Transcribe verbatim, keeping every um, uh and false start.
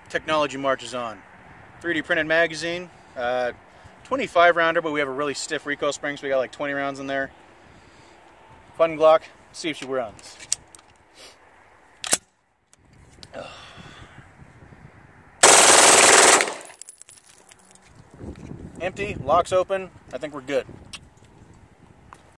Technology marches on. three D printed magazine, uh, twenty-five rounder, but we have a really stiff recoil spring, so we got like twenty rounds in there. Fun Glock. See if she runs. Ugh. Empty, locks open. I think we're good.